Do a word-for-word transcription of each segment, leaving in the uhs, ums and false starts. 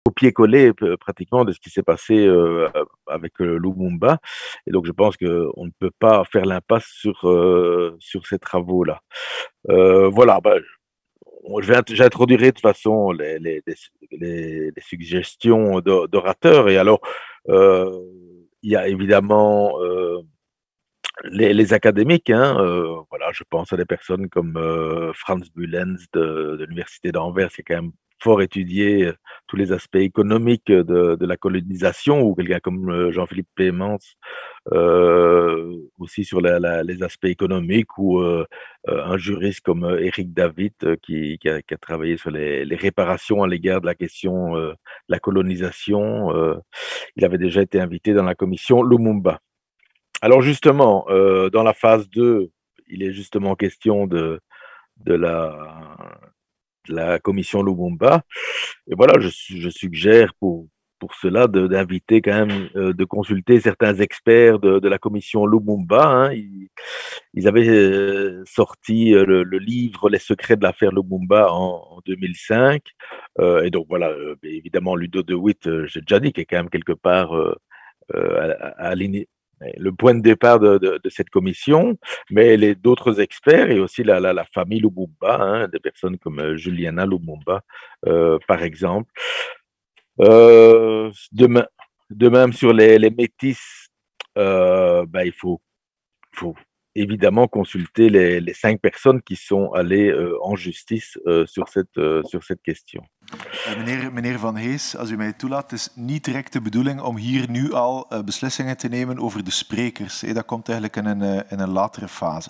copier-coller p pratiquement de ce qui s'est passé, heu, avec, heu, Lumumba et donc je pense qu'on ne peut pas faire l'impasse sur, heu, sur ces travaux-là. Heu, voilà, bah, on je vais int j'introduirai de toute façon les les les s les les suggestions d'o d'orateurs et alors, heu, il y a évidemment, heu, les les académiques, hein, heu, voilà, je pense à des personnes comme, heu, Frans Bulens de de l'université d'Anvers, qui a quand même fort étudié, heu, tous les aspects économiques de de la colonisation ou quelqu'un comme, heu, Jean-Philippe Peymans, heu, aussi sur la la les aspects économiques ou, heu heu, un juriste comme, heu, Éric David, heu, qui qui a qui a travaillé sur les les réparations à l'égard de la question, heu, de la colonisation, heu, il avait déjà été invité dans la commission Lumumba. Alors justement, heu, dans la phase deux, il est justement question de de la de la commission Lumumba et voilà, je su je suggère pour pour cela de d'inviter quand même, heu, de consulter certains experts de de la commission Lumumba, hein. Ils ils avaient, heu, sorti, heu, le le livre «Les secrets de l'affaire Lumumba» en en deux mille cinq, heu et donc voilà, heu, beh, évidemment Ludo de Witt, heu, j'ai déjà dit, qui est quand même quelque part, heu heu, à à à l'ini le point de départ de de de cette commission, mais les d'autres experts et aussi la la la famille Lumumba, hein, des personnes comme, heu, Juliana Lumumba, heu, par exemple. Heu, s de mê de même sur les les métis, heu, bah, il faut faut évidemment consulter les les cinq personnes qui sont allées, heu, en justice, heu, sur cette, heu, sur cette question. Uh, meneer, meneer Van Hees, als u mij toelaat, het is niet direct de bedoeling om hier nu al uh, beslissingen te nemen over de sprekers. Hey, dat komt eigenlijk in een, uh, in een latere fase.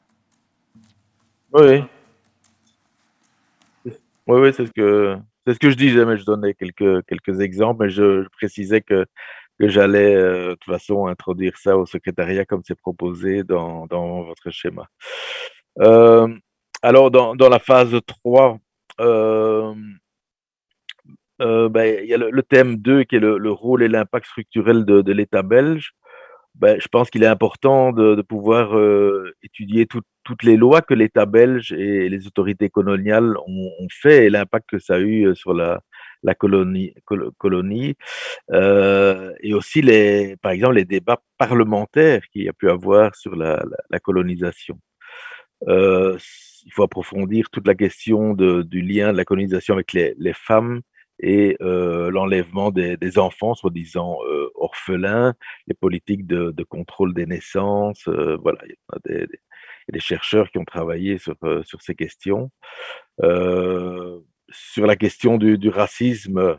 Oui, oui. Oui, oui, c'est ce que c'est ce que je disais, mais je donnais quelques quelques exemples, mais je je précisais que que j'allais, heu, de toute façon introduire ça au secrétariat comme c'est proposé dans dans votre schéma. Hem, alors dans dans la phase trois, hem, heu, bah, il y a le le thème deux qui est le le rôle et l'impact structurel de de l'État belge. Bah, je pense qu'il est important de de pouvoir, heu, étudier toutes toutes les lois que l'État belge et les autorités coloniales ont ont fait et l'impact que ça a eu, heu, sur la la colonie colo colonie, heu et aussi les par exemple, les débats parlementaires qu'il y a pu avoir sur la la la colonisation. Heu, s il faut approfondir toute la question de du lien de la colonisation avec les les femmes et heu, l'enlèvement des des enfants soi-disant, heu, orphelins, les politiques de de contrôle des naissances, heu, voilà, il y a des des il y a des chercheurs qui ont travaillé sur, heu, sur ces questions. Heu, sur la question du du racisme,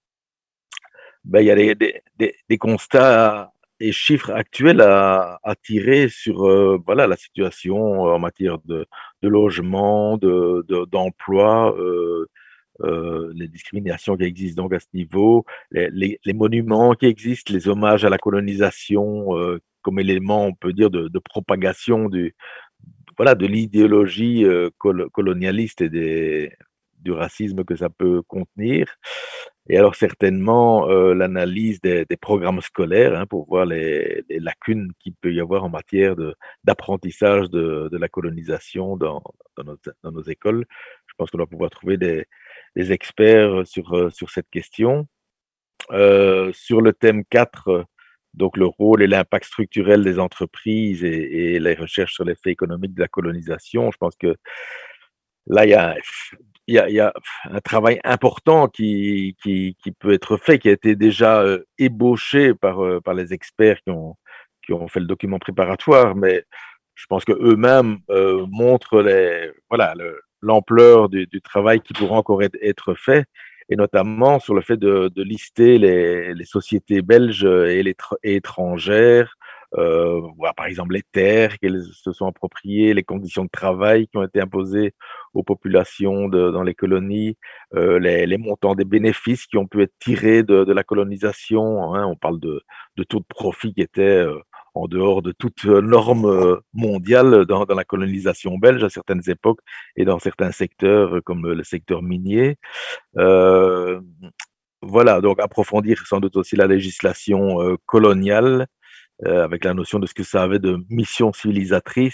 bah, il y a des des des des constats et chiffres actuels à à tirer sur, heu, voilà, la situation en matière de de logement, de de d'emploi, heu heu, les discriminations qui existent donc à ce niveau, les les les monuments qui existent, les hommages à la colonisation, heu, comme élément, on peut dire, de de propagation du voilà, de l'idéologie, heu, colo colonialiste et des du racisme que ça peut contenir et alors certainement, heu, l'analyse des des programmes scolaires, hein, pour voir les les lacunes qu'il peut y avoir en matière de d'apprentissage de de la colonisation dans dans nos dans nos écoles. Je pense qu'on doit pouvoir trouver des des experts sur, heu, sur cette question. Heu, sur le thème quatre, donc le rôle et l'impact structurel des entreprises et et les recherches sur l'effet économique de la colonisation, je pense que là, il y a il y a il y a un travail important qui qui qui peut être fait, qui a été déjà, heu, ébauché par, heu, par les experts qui ont qui ont fait le document préparatoire, mais je pense qu'eux-mêmes, heu, montrent les voilà, le l'ampleur du du travail qui pourra encore être être fait et notamment sur le fait de de lister les les sociétés belges et l'étr et étrangères, heu, voir par exemple les terres qu'elles se sont appropriées, les conditions de travail qui ont été imposées aux populations de dans les colonies, heu, les les montants des bénéfices qui ont pu être tirés de de la colonisation, hein. On parle de de taux de profit qui étaient, heu, en dehors de toute, heu, norme, heu, mondiale dans dans la colonisation belge à certaines époques et dans certains secteurs, heu, comme le secteur minier. Hem, voilà, donc approfondir sans doute aussi la législation, heu, coloniale, heu, avec la notion de ce que ça avait de mission civilisatrice.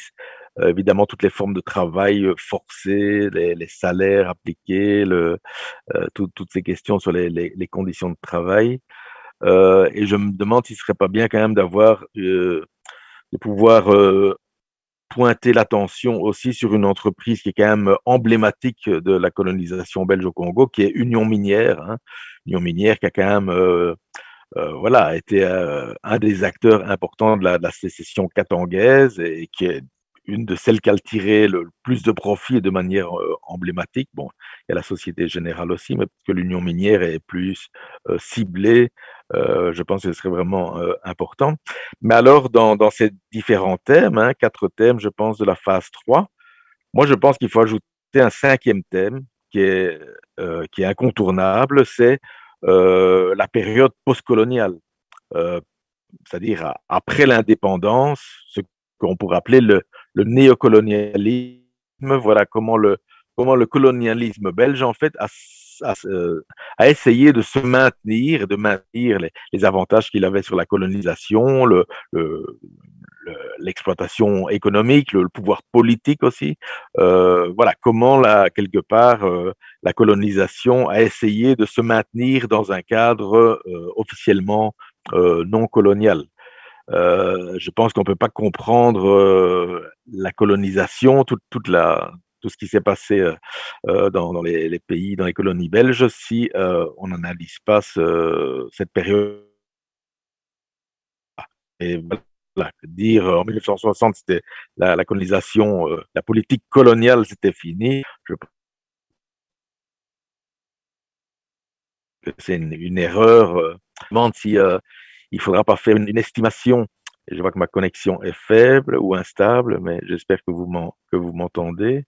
euh, évidemment toutes les formes de travail euh, forcées, les, les salaires appliqués, le, euh, tout- toutes ces questions sur les, les- les conditions de travail. Euh, et je me demande s'il serait pas bien quand même d'avoir, euh, de pouvoir euh, pointer l'attention aussi sur une entreprise qui est quand même emblématique de la colonisation belge au Congo, qui est Union Minière, hein. Union Minière qui a quand même euh, euh, voilà, été euh, un des acteurs importants de la, de la sécession katangaise et qui est une de celles qui a tiré le plus de profit et de manière euh, emblématique. Bon, il y a la Société Générale aussi, mais parce que l'Union minière est plus euh, ciblée, euh, je pense que ce serait vraiment euh, important. Mais alors, dans, dans ces différents thèmes, hein, quatre thèmes, je pense, de la phase trois, moi, je pense qu'il faut ajouter un cinquième thème qui est, euh, qui est incontournable, c'est euh, la période postcoloniale, euh, c'est-à-dire a- après l'indépendance, ce qu'on pourrait appeler le, le néocolonialisme. Voilà comment le, comment le colonialisme belge, en fait, a, a, euh, a essayé de se maintenir, de maintenir les, les avantages qu'il avait sur la colonisation, le, le, le- l'exploitation économique, le, le pouvoir politique aussi. Euh, voilà, comment la, quelque part euh, la colonisation a essayé de se maintenir dans un cadre euh, officiellement euh, non colonial. Euh, je pense qu'on ne peut pas comprendre euh, la colonisation, toute, toute la, tout ce qui s'est passé euh, euh, dans, dans les, les pays, dans les colonies belges, si euh, on n'analyse pas ce, cette période. Et voilà, dire euh, en mille neuf cent soixante, c'était la, la colonisation, euh, la politique coloniale, c'était fini. Je pense que c'est une, une erreur. Euh, je me demande si euh, il ne faudra pas faire une, une estimation. Et je vois que ma connexion est faible ou instable, mais j'espère que vous m'en- que vous m'entendez.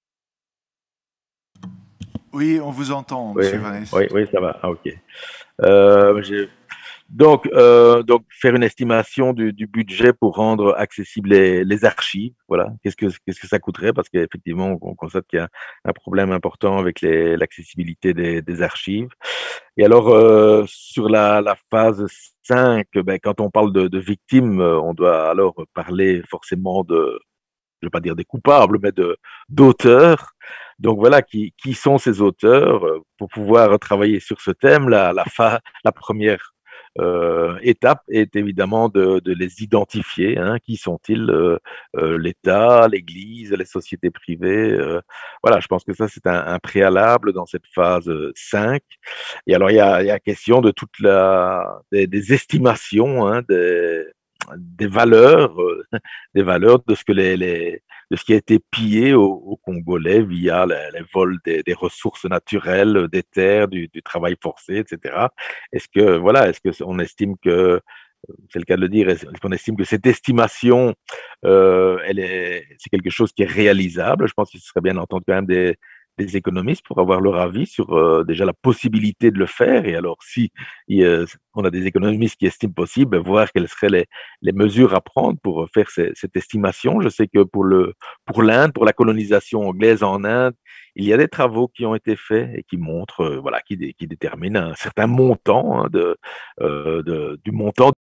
Oui, on vous entend, Oui, monsieur Van Hees. oui, oui, ça va. Ah, ok. Euh, j'ai Donc, euh, donc faire une estimation du, du budget pour rendre accessibles les, les archives. Voilà, qu'est-ce que qu'est-ce que ça coûterait? Parce qu'effectivement, on constate qu'il y a un problème important avec les- l'accessibilité des, des archives. Et alors, euh, sur la, la phase cinq, ben, quand on parle de, de victimes, euh, on doit alors parler forcément de, je ne vais pas dire des coupables, mais de d'auteurs. Donc voilà, qui, qui sont ces auteurs euh, pour pouvoir travailler sur ce thème. La, la, fa, la première euh, étape est évidemment de, de les identifier. Hein, qui sont-ils? euh, euh, L'État, l'Église, les sociétés privées. Euh, voilà, je pense que ça, c'est un, un préalable dans cette phase cinq. Et alors, il y a, il y a question de toute la, des, des estimations, hein, des, des valeurs, euh, des valeurs de ce que les, les de ce qui a été pillé aux, aux Congolais via les, les vols des, des, ressources naturelles, des terres, du, du travail forcé, et cetera. Est-ce que voilà, est-ce que on estime que c'est le cas de le dire, est-ce qu'on estime que cette estimation, euh, elle est, c'est quelque chose qui est réalisable? Je pense qu'il serait bien d'entendre quand même des, des économistes pour avoir leur avis sur euh, déjà la possibilité de le faire. Et alors, si il, euh, on a des économistes qui estiment possible, ben, voir quelles seraient les, les mesures à prendre pour faire ces, cette estimation. Je sais que pour le, pour l'Inde, pour la colonisation anglaise en Inde, il y a des travaux qui ont été faits et qui montrent, euh, voilà, qui, dé- qui déterminent un certain montant hein, de, euh, de, du montant